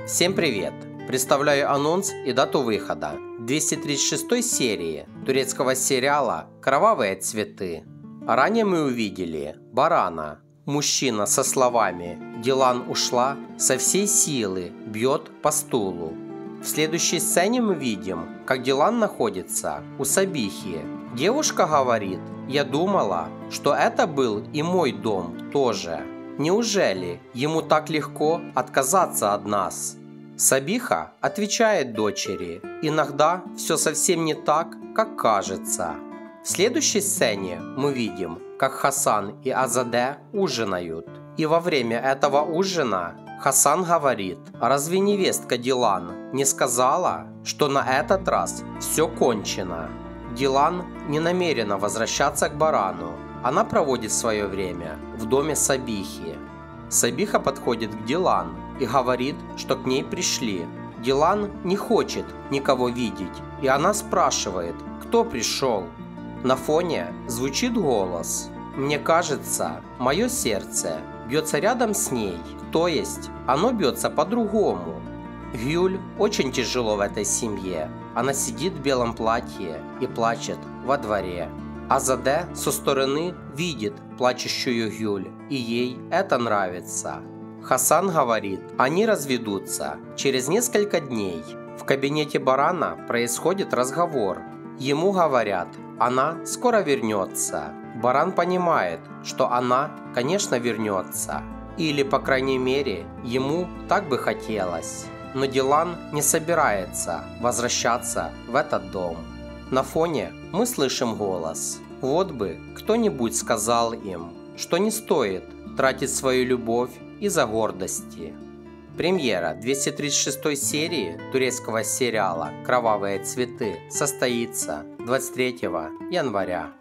Всем привет! Представляю анонс и дату выхода 236 серии турецкого сериала «Кровавые цветы». Ранее мы увидели барана. Мужчина со словами «Дилан ушла» со всей силы бьет по стулу. В следующей сцене мы видим, как Дилан находится у Сабихи. Девушка говорит: «Я думала, что это был и мой дом тоже. Неужели ему так легко отказаться от нас?» Сабиха отвечает дочери: «Иногда все совсем не так, как кажется». В следующей сцене мы видим, как Хасан и Азаде ужинают. И во время этого ужина Хасан говорит: «Разве невестка Дилан не сказала, что на этот раз все кончено?» Дилан не намерена возвращаться к барану. Она проводит свое время в доме Сабихи. Сабиха подходит к Дилан и говорит, что к ней пришли. Дилан не хочет никого видеть, и она спрашивает, кто пришел. На фоне звучит голос. «Мне кажется, мое сердце бьется рядом с ней, то есть оно бьется по-другому». Гюль очень тяжело в этой семье. Она сидит в белом платье и плачет во дворе. Азаде со стороны видит плачущую Гюль, и ей это нравится. Хасан говорит, они разведутся через несколько дней. В кабинете барана происходит разговор. Ему говорят, она скоро вернется. Баран понимает, что она, конечно, вернется. Или, по крайней мере, ему так бы хотелось. Но Дилан не собирается возвращаться в этот дом. На фоне мы слышим голос. Вот бы кто-нибудь сказал им, что не стоит тратить свою любовь из-за гордости. Премьера 236 серии турецкого сериала «Кровавые цветы» состоится 23 января.